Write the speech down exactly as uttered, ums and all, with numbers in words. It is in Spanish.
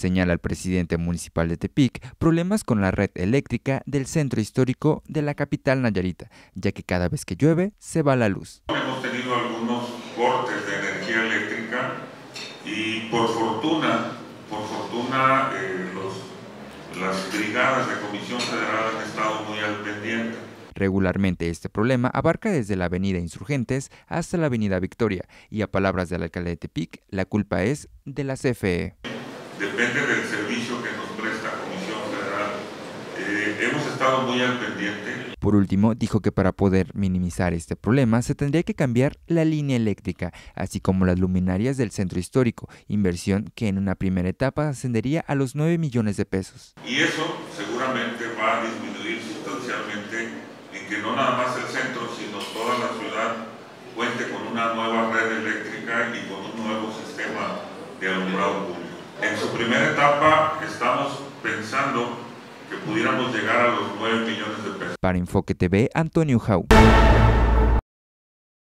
Señala el presidente municipal de Tepic problemas con la red eléctrica del centro histórico de la capital nayarita, ya que cada vez que llueve se va la luz. Hemos tenido algunos cortes de energía eléctrica y por fortuna, por fortuna eh, los, las brigadas de Comisión Federal han estado muy al pendiente. Regularmente este problema abarca desde la avenida Insurgentes hasta la avenida Victoria y a palabras del alcalde de Tepic, la culpa es de la C F E. Depende del servicio que nos presta Comisión Federal. Eh, hemos estado muy al pendiente. Por último, dijo que para poder minimizar este problema se tendría que cambiar la línea eléctrica, así como las luminarias del centro histórico, inversión que en una primera etapa ascendería a los nueve millones de pesos. Y eso seguramente va a disminuir sustancialmente en que no nada más el centro, sino toda la ciudad cuente con una nueva red eléctrica y con un nuevo sistema de alumbrado público. En su primera etapa estamos pensando que pudiéramos llegar a los nueve millones de pesos. Para Enfoque T V, Antonio Jau.